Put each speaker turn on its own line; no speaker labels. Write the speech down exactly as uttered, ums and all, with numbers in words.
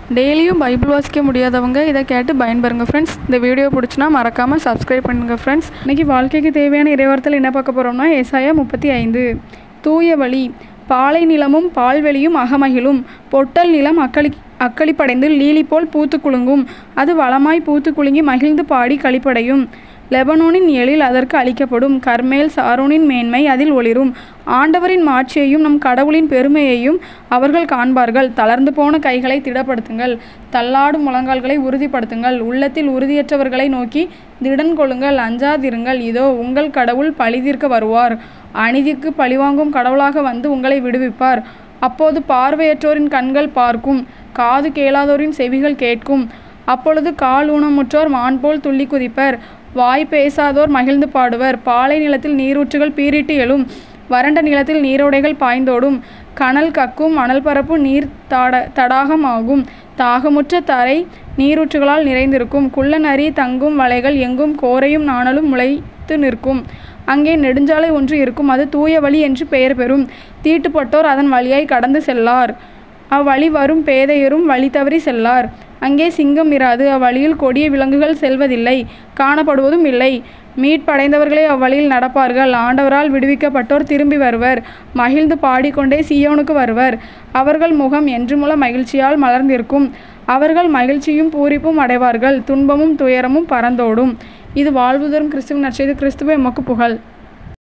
டெய்லியும் பைபிள் வாசிக்க முடியாதவங்க இதை கேட்டு பயன்பெறுங்க ஃப்ரெண்ட்ஸ். இந்த வீடியோ பிடிச்சினா மறக்காமல் சப்ஸ்கிரைப் பண்ணுங்கள் ஃப்ரெண்ட்ஸ். இன்றைக்கி வாழ்க்கைக்கு தேவையான இறைவார்த்தையில் என்ன பார்க்க போகிறோம்னா, ஏசாயா முப்பத்தி ஐந்து. தூய வழி. பாலை நிலமும் பால்வெளியும் அகமகிழும், பொட்டல் நிலம் அக்களி அக்களிப்படைந்து லீலி போல் பூத்து குலுங்கும். அது வளமாய் பூத்து குலுங்கி மகிழ்ந்து பாடி களிப்படையும். லெபனோனின் எழில் அதற்கு அளிக்கப்படும், கர்மேல் சாரோனின் மேன்மை அதில் ஒளிரும். ஆண்டவரின் மாட்சியையும் நம் கடவுளின் பெருமையையும் அவர்கள் காண்பார்கள். தளர்ந்து போன கைகளை திடப்படுத்துங்கள், தள்ளாடும் முழங்கால்களை உறுதிப்படுத்துங்கள். உள்ளத்தில் உறுதியற்றவர்களை நோக்கி திடன் கொள்ளுங்கள், அஞ்சாதிருங்கள். இதோ உங்கள் கடவுள் பழிதீர்க்க வருவார். அநீதிக்கு பழிவாங்கும் கடவுளாக வந்து உங்களை விடுவிப்பார். அப்போது பார்வையற்றோரின் கண்கள் பார்க்கும், காது கேளாதோரின் செவிகள் கேட்கும். அப்பொழுது கால் ஊனமுற்றோர் மான் போல் துள்ளி குதிப்பர், வாய் பேசாதோர் மகிழ்ந்து பாடுவர். பாலை நிலத்தில் நீரூற்றுகள் பீரிட்டு எழும், வறண்ட நிலத்தில் நீரோடைகள் பாய்ந்தோடும். கனல் கக்கும், மணல் பரப்பு நீர் தட தடாகம் ஆகும். தாகமுற்ற தரை நீரூற்றுகளால் நிறைந்திருக்கும். குள்ள நரி தங்கும் வலைகள் எங்கும் கோரையும் நாணலும் முளைத்து நிற்கும். அங்கே நெடுஞ்சாலை ஒன்று இருக்கும், அது தூய வழி என்று பெயர் பெறும். தீட்டுப்பட்டோர் அதன் வழியாய் கடந்து செல்லார். அவ்வழி வரும் பேதையரும் வழி தவறி செல்லார். அங்கே சிங்கம் இராது, அவ்வழியில் கொடிய விலங்குகள் செல்வதில்லை, காணப்படுவதும் இல்லை. மீட்படைந்தவர்களே அவ்வழியில் நடப்பார்கள். ஆண்டவரால் விடுவிக்கப்பட்டோர் திரும்பி வருவர், மகிழ்ந்து பாடிக்கொண்டே சீயோனுக்கு வருவர். அவர்கள் முகம் என்றுமுள்ள மகிழ்ச்சியால் மலர்ந்திருக்கும். அவர்கள் மகிழ்ச்சியும் பூரிப்பும் அடைவார்கள், துன்பமும் துயரமும் பறந்தோடும். இது வாழ்வு தரும் கிறிஸ்துவின் நற்செய்தி. கிறிஸ்துவே உமக்கு புகழ்.